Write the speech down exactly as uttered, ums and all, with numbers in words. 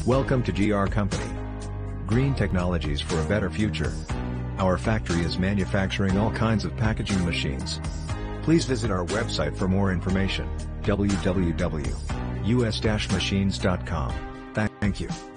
Welcome to G R Company. Green technologies for a better future. Our factory is manufacturing all kinds of packaging machines. Please visit our website for more information, w w w dot u s dash machines dot com. Thank you.